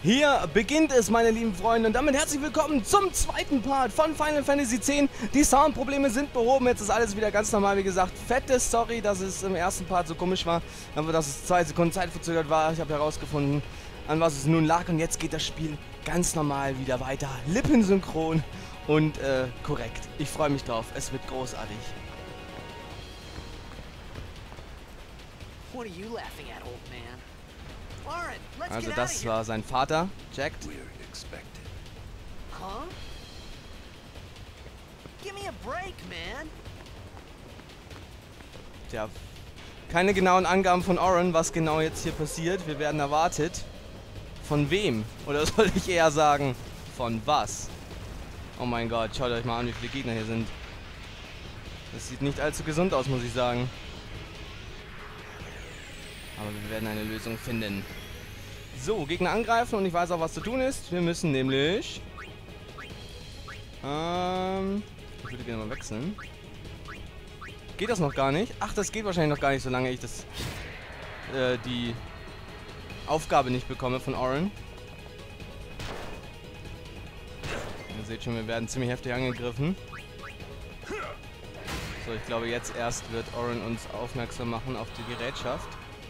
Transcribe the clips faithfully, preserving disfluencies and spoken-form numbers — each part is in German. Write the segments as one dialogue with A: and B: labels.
A: Hier beginnt es, meine lieben Freunde, und damit herzlich willkommen zum zweiten Part von Final Fantasy X. Die Soundprobleme sind behoben, jetzt ist alles wieder ganz normal, wie gesagt. Fette Sorry, dass es im ersten Part so komisch war, aber dass es zwei Sekunden Zeit verzögert war. Ich habe herausgefunden, an was es nun lag, und jetzt geht das Spiel ganz normal wieder weiter. Lippensynchron und äh, korrekt. Ich freue mich drauf, es wird großartig.
B: What are you laughing at, old man? Lauren, let's
A: Also
B: get out of
A: das
B: here.
A: war sein Vater, Jack.
C: Weird expected.
B: Huh? Give me a break, man.
A: Tja, keine genauen Angaben von Auron, was genau jetzt hier passiert. Wir werden erwartet. Von wem? Oder soll ich eher sagen, von was? Oh mein Gott, schaut euch mal an, wie viele Gegner hier sind. Das sieht nicht allzu gesund aus, muss ich sagen. Aber wir werden eine Lösung finden. So, Gegner angreifen, und ich weiß auch, was zu tun ist. Wir müssen nämlich... Ähm... Ich würde gerne mal wechseln. Geht das noch gar nicht? Ach, das geht wahrscheinlich noch gar nicht, solange ich das... Äh, die... Aufgabe nicht bekomme von Auron. Ihr seht schon, wir werden ziemlich heftig angegriffen. So, ich glaube, jetzt erst wird Auron uns aufmerksam machen auf die Gerätschaft.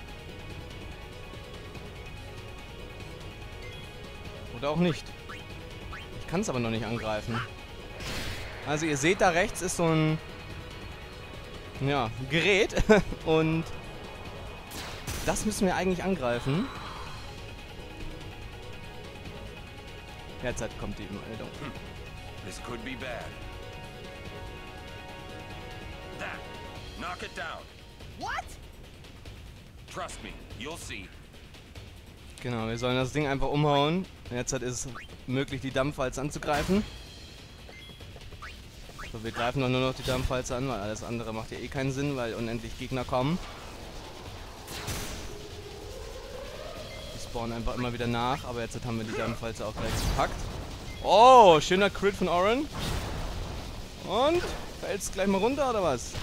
A: Oder auch nicht. Ich kann es aber noch nicht angreifen. Also ihr seht, da rechts ist so ein... Ja, Gerät. Und... das müssen wir eigentlich angreifen. Jetzt halt kommt die Meldung.
C: This could be bad. That. Knock it down.
B: What?
C: Trust me, you'll see.
A: Genau, wir sollen das Ding einfach umhauen. Jetzt halt ist es möglich, die Dampfwalze anzugreifen. So, wir greifen doch nur noch die Dampfwalze an, weil alles andere macht ja eh keinen Sinn, weil unendlich Gegner kommen. Die spawnen einfach immer wieder nach, aber jetzt haben wir die Dampfwalze auch gleich gepackt. Oh, schöner Crit von Auron. Und? Fällt's gleich mal runter, oder was?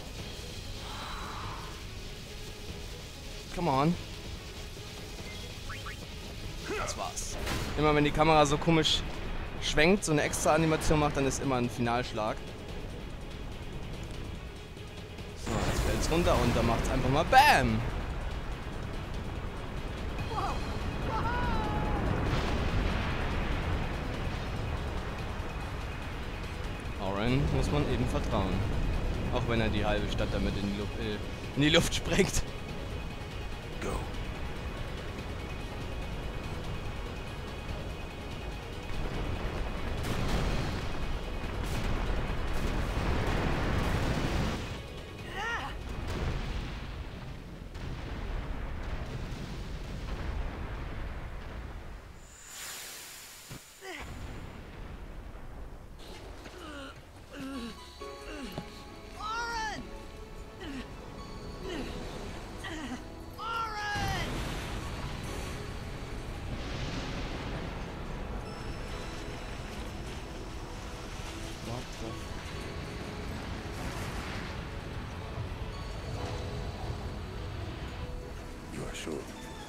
A: Come on. Das war's. Immer wenn die Kamera so komisch schwenkt, so eine extra Animation macht, dann ist immer ein Finalschlag. So, jetzt fällt's runter und dann macht's einfach mal BAM! Auron muss man eben vertrauen. Auch wenn er die halbe Stadt damit in die Luft, äh, in die Luft sprengt.
C: Go.
B: Lauren! Lauren!
A: What the...
C: You are sure?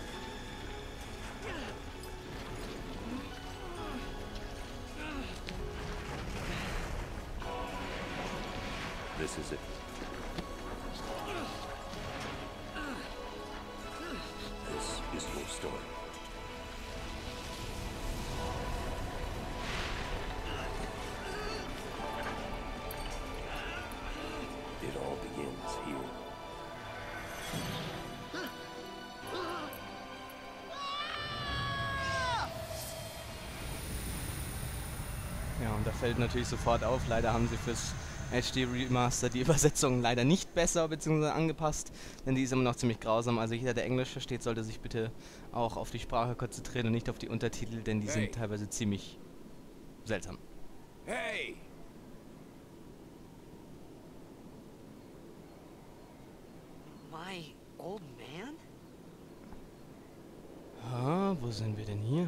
C: This is it. This is your story. It all begins here.
A: Ja, und da fällt natürlich sofort auf, leider haben sie fürs H D Remaster die Übersetzung leider nicht besser bzw. angepasst, denn die ist immer noch ziemlich grausam. Also jeder, der Englisch versteht, sollte sich bitte auch auf die Sprache konzentrieren und nicht auf die Untertitel, denn die
C: Hey.
A: sind teilweise ziemlich seltsam.
C: Hey!
B: My old man?
A: Ah, wo sind wir denn hier?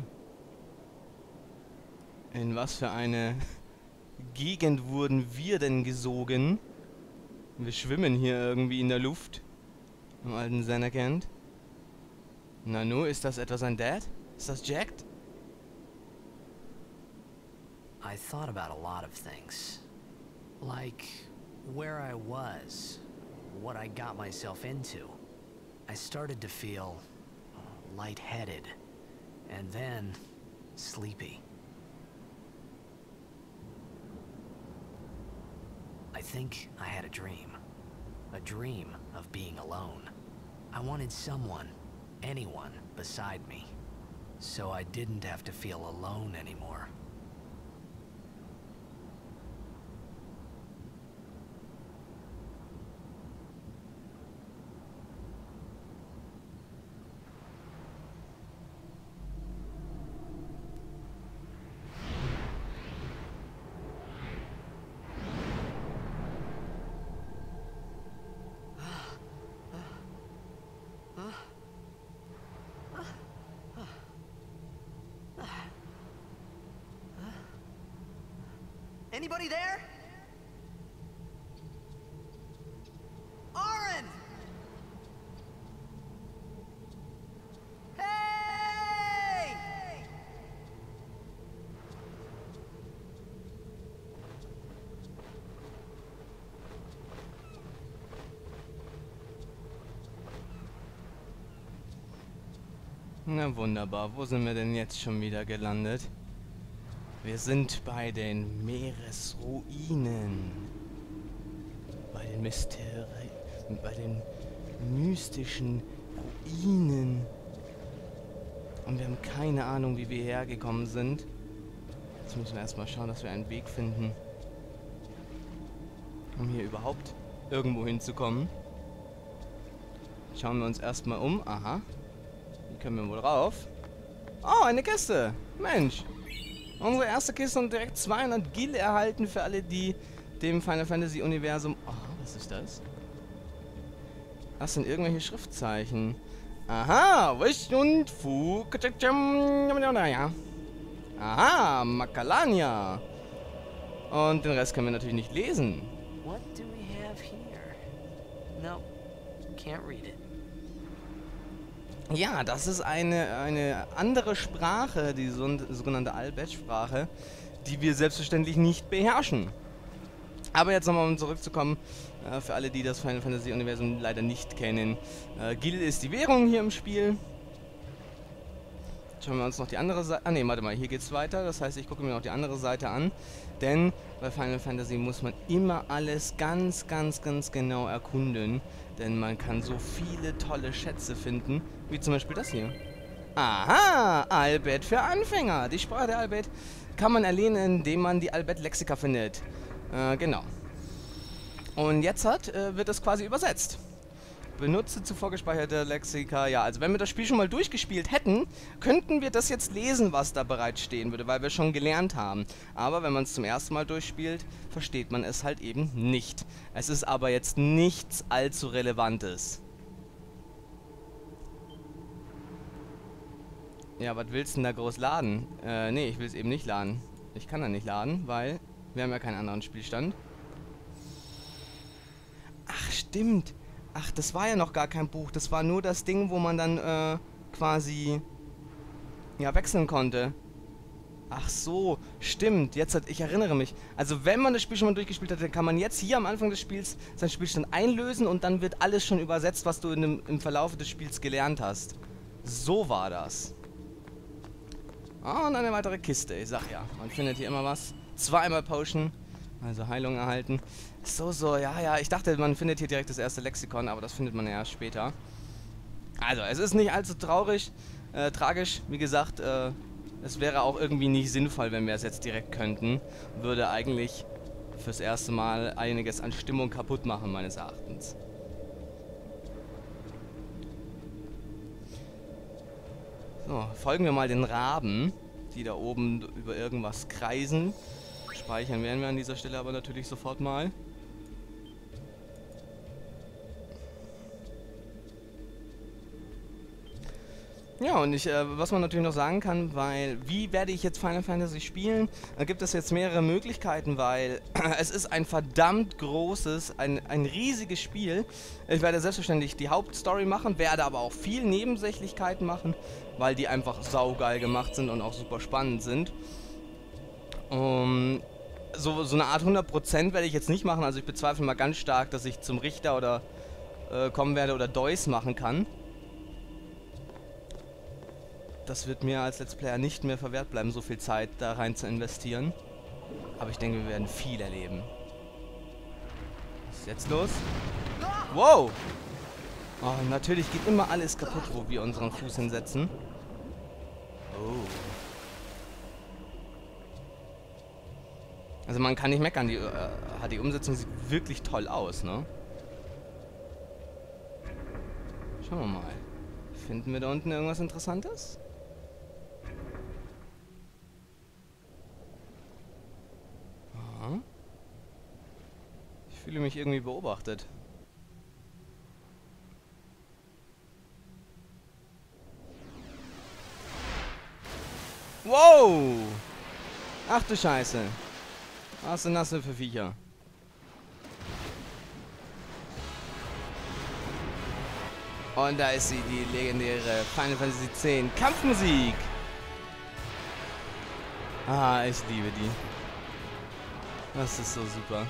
A: In was für eine Gegend wurden wir denn gesogen? Wir schwimmen hier irgendwie in der Luft. Im alten Xanarkand. Nanu, ist das etwa sein Dad? Ist das Jack?
B: I thought about a lot of things. Like where I was, what I got myself into. I started to feel lightheaded, and then sleepy. I think I had a dream. A dream of being alone. I wanted someone, anyone, beside me. So I didn't have to feel alone anymore. Anybody there? Aaron! Hey!
A: Na wunderbar, wo sind wir denn jetzt schon wieder gelandet? Wir sind bei den Meeresruinen. Bei den Mysterien, bei den mystischen Ruinen. Und wir haben keine Ahnung, wie wir hergekommen sind. Jetzt müssen wir erstmal schauen, dass wir einen Weg finden, um hier überhaupt irgendwo hinzukommen. Schauen wir uns erstmal um. Aha. Hier können wir wohl rauf. Oh, eine Kiste. Mensch. Unsere erste Kiste und direkt zweihundert Gil erhalten für alle, die dem Final Fantasy Universum... Oh, was ist das? Das sind irgendwelche Schriftzeichen. Aha, Wish und Fu. Aha, Macalania. Und den Rest können wir natürlich nicht lesen.
B: What do we have here? No, can't read it.
A: Ja, das ist eine, eine andere Sprache, die so, sogenannte Al-Bhed-Sprache, die wir selbstverständlich nicht beherrschen. Aber jetzt nochmal, um zurückzukommen, äh, für alle, die das Final Fantasy Universum leider nicht kennen. Äh, Gil ist die Währung hier im Spiel. Schauen wir uns noch die andere Seite... Ah ne, warte mal, hier geht's weiter. Das heißt, ich gucke mir noch die andere Seite an. Denn bei Final Fantasy muss man immer alles ganz, ganz, ganz genau erkunden. Denn man kann so viele tolle Schätze finden, wie zum Beispiel das hier. Aha, Al-Bhed für Anfänger. Die Sprache der Al-Bhed kann man erlernen, indem man die Al-Bhed-Lexika findet. Äh, genau. Und jetzt hat, äh, wird das quasi übersetzt. Benutze zuvor gespeicherte Lexika. Ja, also wenn wir das Spiel schon mal durchgespielt hätten, könnten wir das jetzt lesen, was da bereits stehen würde, weil wir schon gelernt haben. Aber wenn man es zum ersten Mal durchspielt, versteht man es halt eben nicht. Es ist aber jetzt nichts allzu Relevantes. Ja, was willst du denn da groß laden? Äh, nee, ich will es eben nicht laden. Ich kann da nicht laden, weil wir haben ja keinen anderen Spielstand. Ach, stimmt. Ach, das war ja noch gar kein Buch. Das war nur das Ding, wo man dann äh, quasi ja, wechseln konnte. Ach so, stimmt. Jetzt hat, ich erinnere mich. Also wenn man das Spiel schon mal durchgespielt hat, dann kann man jetzt hier am Anfang des Spiels seinen Spielstand einlösen und dann wird alles schon übersetzt, was du in dem, im Verlauf des Spiels gelernt hast. So war das. Ah, und eine weitere Kiste. Ich sag ja, man findet hier immer was. Zweimal Potion. Also Heilung erhalten. So, so, ja, ja. Ich dachte, man findet hier direkt das erste Lexikon, aber das findet man ja erst später. Also, es ist nicht allzu traurig, äh, tragisch. Wie gesagt, äh, es wäre auch irgendwie nicht sinnvoll, wenn wir es jetzt direkt könnten. Würde eigentlich fürs erste Mal einiges an Stimmung kaputt machen, meines Erachtens. So, folgen wir mal den Raben, die da oben über irgendwas kreisen. Speichern werden wir an dieser Stelle aber natürlich sofort mal. Ja, und ich, äh, was man natürlich noch sagen kann, weil, wie werde ich jetzt Final Fantasy spielen? Da gibt es jetzt mehrere Möglichkeiten, weil es ist ein verdammt großes, ein, ein riesiges Spiel. Ich werde selbstverständlich die Hauptstory machen, werde aber auch viel Nebensächlichkeiten machen, weil die einfach saugeil gemacht sind und auch super spannend sind. Um, so, so eine Art hundert Prozent werde ich jetzt nicht machen. Also ich bezweifle mal ganz stark, dass ich zum Richter oder äh, kommen werde oder Deus machen kann. Das wird mir als Let's Player nicht mehr verwehrt bleiben, so viel Zeit da rein zu investieren. Aber ich denke, wir werden viel erleben. Was ist jetzt los? Wow! Oh, natürlich geht immer alles kaputt, wo wir unseren Fuß hinsetzen. Oh. Also man kann nicht meckern, die, äh, die Umsetzung sieht wirklich toll aus, ne? Schauen wir mal. Finden wir da unten irgendwas Interessantes? Aha. Ich fühle mich irgendwie beobachtet. Wow! Ach du Scheiße. Was sind das denn für Viecher? Und da ist sie, die legendäre Final Fantasy zehn Kampfmusik. Ah, ich liebe die. Das ist so super.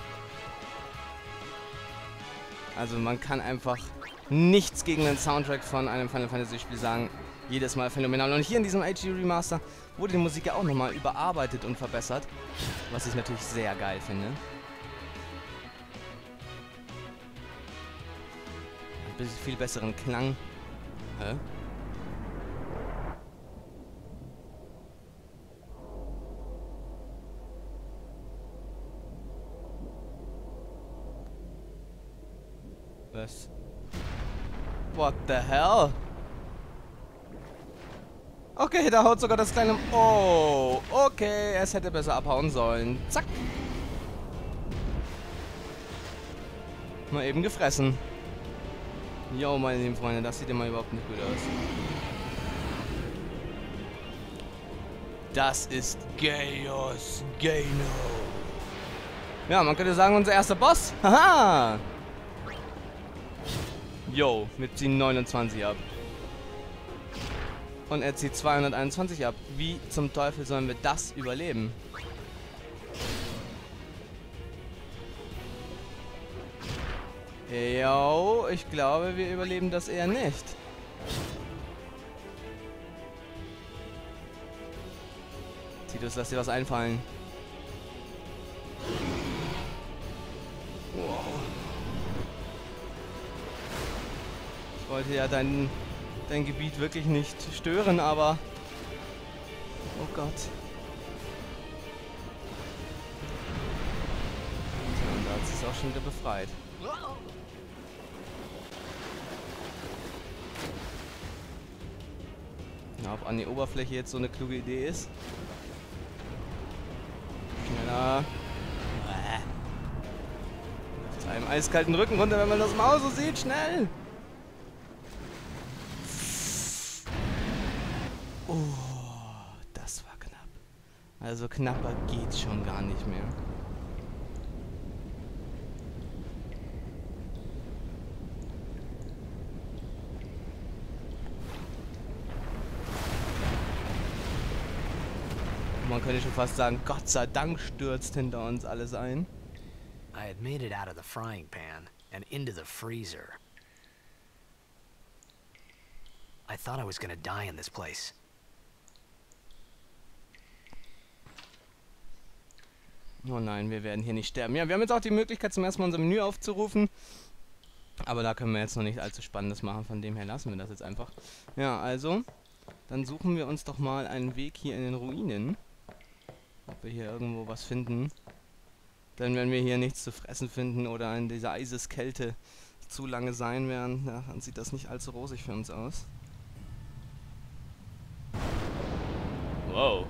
A: Also man kann einfach nichts gegen den Soundtrack von einem Final Fantasy Spiel sagen. Jedes Mal phänomenal. Und hier in diesem H D Remaster wurde die Musik ja auch nochmal überarbeitet und verbessert. Was ich natürlich sehr geil finde. Ein bisschen viel besseren Klang. Hä? Was? What the hell? Okay, da haut sogar das kleine... Oh, okay, es hätte besser abhauen sollen. Zack. Mal eben gefressen. Jo, meine lieben Freunde, das sieht immer überhaupt nicht gut aus. Das ist Chaos Gano. Ja, man könnte sagen, unser erster Boss. Haha. Jo, wir ziehen neunundzwanzig ab. Und er zieht zweihunderteinundzwanzig ab. Wie zum Teufel sollen wir das überleben? Jo, ich glaube, wir überleben das eher nicht. Tidus, lass dir was einfallen. Wow. Ich wollte ja dein, dein Gebiet wirklich nicht stören, aber... Oh Gott. Und da hat sie es auch schon wieder befreit. Na, ob an die Oberfläche jetzt so eine kluge Idee ist. Schneller. Auf einem eiskalten Rücken runter, wenn man das Maus so sieht. Schnell! Oh, das war knapp. Also knapper geht's schon gar nicht mehr. Man könnte schon fast sagen, Gott sei Dank stürzt hinter uns alles ein.
B: I had made it out of the frying pan and into the freezer. I thought I was gonna die in this place.
A: Oh nein, wir werden hier nicht sterben. Ja, wir haben jetzt auch die Möglichkeit, zum ersten Mal unser Menü aufzurufen. Aber da können wir jetzt noch nicht allzu Spannendes machen, von dem her lassen wir das jetzt einfach. Ja, also, dann suchen wir uns doch mal einen Weg hier in den Ruinen. Ob wir hier irgendwo was finden. Denn wenn wir hier nichts zu fressen finden oder in dieser Eiseskälte zu lange sein werden, ja, dann sieht das nicht allzu rosig für uns aus. Wow.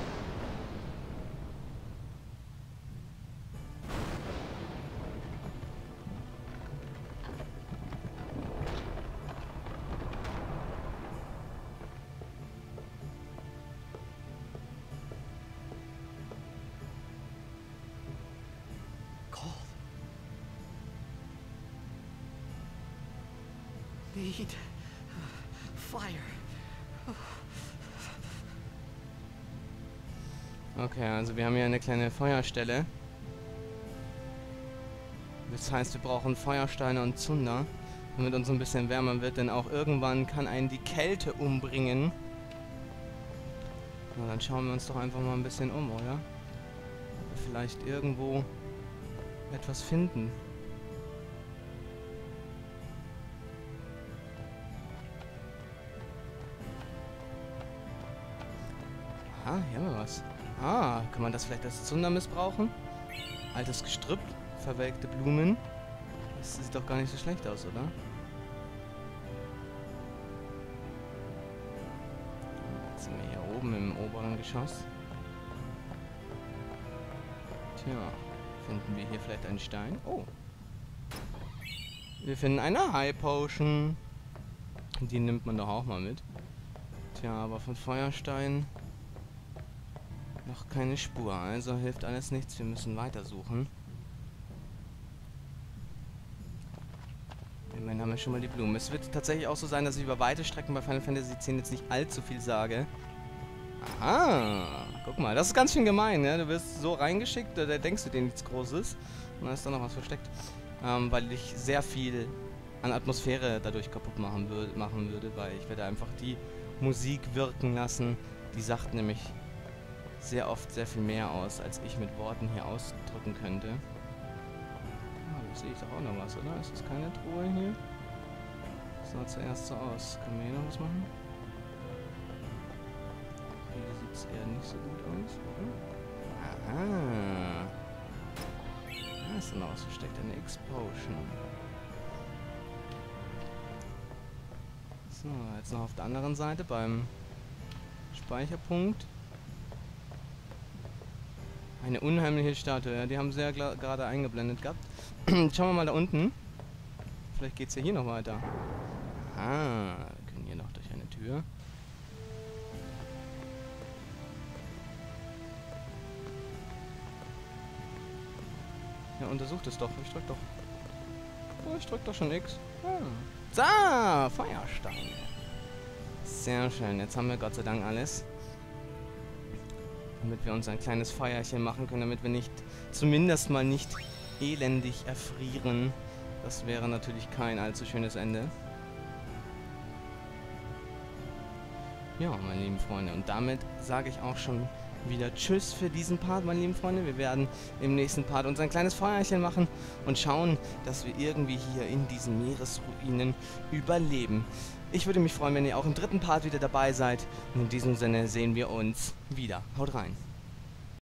B: Need fire.
A: Okay, also wir haben hier eine kleine Feuerstelle. Das heißt, wir brauchen Feuersteine und Zunder, damit uns ein bisschen wärmer wird, denn auch irgendwann kann einen die Kälte umbringen. Na, dann schauen wir uns doch einfach mal ein bisschen um, oder? Ob wir vielleicht irgendwo etwas finden. Ah, hier haben wir was. Ah, kann man das vielleicht als Zunder missbrauchen? Altes Gestrüpp, verwelkte Blumen. Das sieht doch gar nicht so schlecht aus, oder? Jetzt sind wir hier oben im oberen Geschoss. Tja, finden wir hier vielleicht einen Stein? Oh. Wir finden eine High Potion. Die nimmt man doch auch mal mit. Tja, aber von Feuerstein noch keine Spur, also hilft alles nichts, wir müssen weitersuchen. Immerhin haben wir schon mal die Blumen. Es wird tatsächlich auch so sein, dass ich über weite Strecken bei Final Fantasy X jetzt nicht allzu viel sage. Aha, guck mal, das ist ganz schön gemein, ne? Du wirst so reingeschickt, da denkst du dir nichts Großes. Und dann ist da noch was versteckt. Ähm, weil ich sehr viel an Atmosphäre dadurch kaputt machen, wür machen würde, weil ich werde einfach die Musik wirken lassen. Die sagt nämlich sehr oft sehr viel mehr aus, als ich mit Worten hier ausdrücken könnte. Ah, da sehe ich doch auch noch was, oder? Ist das keine Truhe hier? Das sah zuerst so aus. Können wir hier noch was machen? Hier sieht es eher nicht so gut aus, oder? Aha. Da ist noch was versteckt, eine X-Potion. So, jetzt noch auf der anderen Seite beim Speicherpunkt. Eine unheimliche Statue, ja, die haben sie ja gerade eingeblendet gehabt. Schauen wir mal da unten. Vielleicht geht es ja hier noch weiter. Ah, wir können hier noch durch eine Tür. Ja, untersucht es doch. Ich drück doch. Oh, ich drück doch schon X. Ah. So, Feuersteine. Sehr schön. Jetzt haben wir Gott sei Dank alles. Damit wir uns ein kleines Feuerchen machen können, damit wir nicht, zumindest mal nicht elendig erfrieren. Das wäre natürlich kein allzu schönes Ende. Ja, meine lieben Freunde, und damit sage ich auch schon wieder Tschüss für diesen Part, meine lieben Freunde. Wir werden im nächsten Part uns ein kleines Feuerchen machen und schauen, dass wir irgendwie hier in diesen Meeresruinen überleben. Ich würde mich freuen, wenn ihr auch im dritten Part wieder dabei seid. Und in diesem Sinne sehen wir uns wieder. Haut rein.